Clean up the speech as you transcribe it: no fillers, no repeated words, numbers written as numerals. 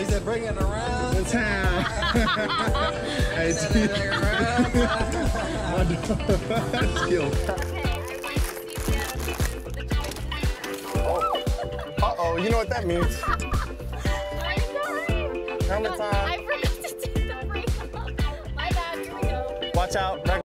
he said bring it around the town. Hey, skill. Uh-oh, you know what that means. Helmet time. I forgot to take the brake off. My bad, here we go. Watch out.